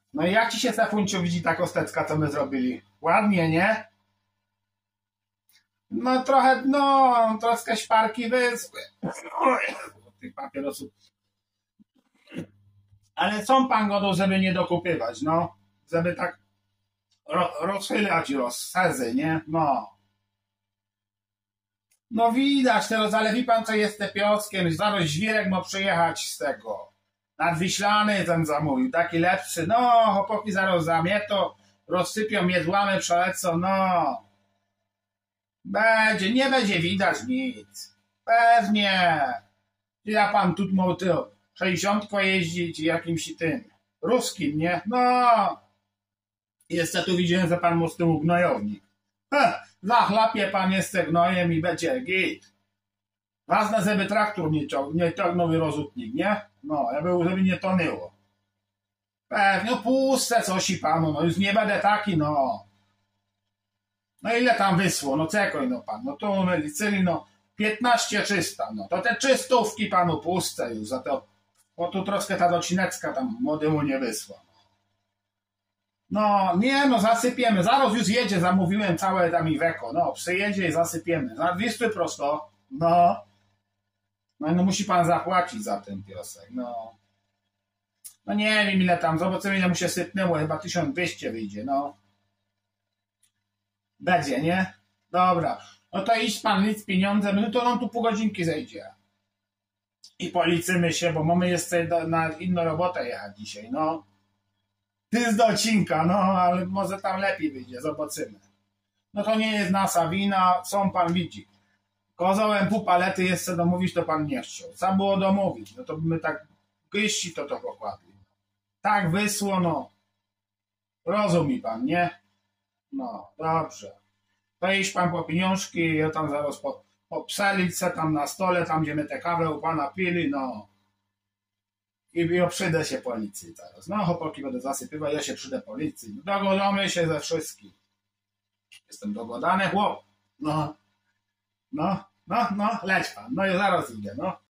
No i jak ci się, Stefunciu, widzi ta kostecka, co my zrobili? Ładnie, nie? No trochę, no, troszkę szparki wyschły. Tych papierosów. Ale są pan gotów, żeby nie dokupywać, no. Żeby tak rozchylać rozsazy, nie? No. No widać teraz, ale wie pan, co jest te pioskiem. Zaraz Żwirek ma przyjechać z tego. Nadwiślany ten zamówił, taki lepszy. No, chłopaki zaraz zamietą, rozsypią miedłami, przelecą, no. Będzie, nie będzie widać nic. Pewnie. Ja pan tu mógł 60 jeździć jakimś tym ruskim, nie? No. Jeszcze tu widziałem, że pan mu z tyłu gnojownik. Zachlapie pan jeszcze gnojem i będzie git. Ważne, żeby traktor nie ciągnął rozrzutnik, nie? No, żeby nie tonyło. Pewnie, no puszczę coś i panu, no już nie będę taki, no. No ile tam wysło, no czekaj, no pan, no tu liczyli, no 15 300, no to te 300 panu puszczę już za to, bo tu troszkę ta docinecka tam młodemu nie wysła. No, nie, no zasypiemy, zaraz już jedzie, zamówiłem całe tam Iveco, no, przyjedzie i zasypiemy, na 200 prosto, no. No musi pan zapłacić za ten piosek, no. No nie wiem ile tam, zobaczymy ile mu się sypnęło, chyba 1200 wyjdzie, no. Będzie, nie? Dobra. No to idź pan nic pieniądze, no to on tu pół godzinki zejdzie. I policzymy się, bo mamy jeszcze na inną robotę jechać dzisiaj, no. Ty z docinka, no, ale może tam lepiej wyjdzie, zobaczymy. No to nie jest nasza wina, są pan widzi. Kozałem pół palety jeszcze domówić, to pan nie chciał. Trzeba było domówić, no to my tak gyści to pokładli. Tak wysło, no. Rozumie pan, nie? No, dobrze. To iść pan po pieniążki, ja tam zaraz popselić se tam na stole, tam gdzie my tę kawę u pana pili, no. I przyjdę się policji teraz. No, chłopaki będę zasypywał, ja się przyjdę policji. Dogodamy się ze wszystkim. Jestem dogodany chłop. No, leć pan. No i zaraz idę, no.